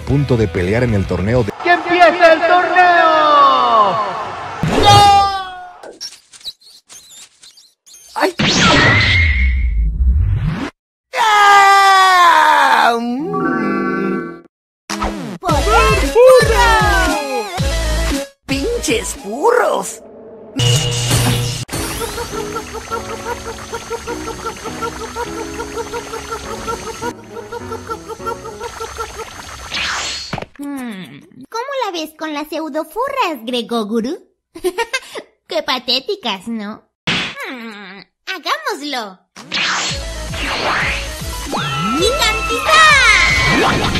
punto de pelear en el torneo de... ¡Que empiece el torneo! ¡No! ¡Ay! ¡Ah! ¡Poder burro! ¡Pinches burros! ¿Cómo la ves con las pseudofurras, Gregoguru? Qué patéticas, ¿no? ¡Hagámoslo! ¡Gigantizar!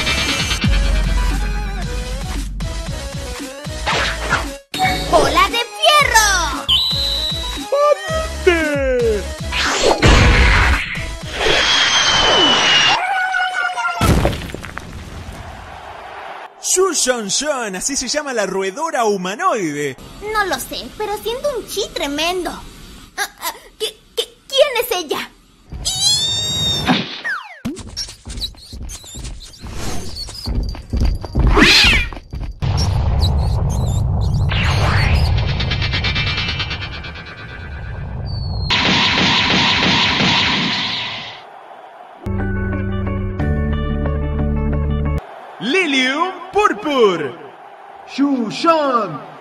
¡Bola de fierro! ¡Potente! Shushan, así se llama la roedora humanoide. No lo sé, pero siento un chi tremendo. ¿Quién es ella? Lilium Purpur. ¡Shushan!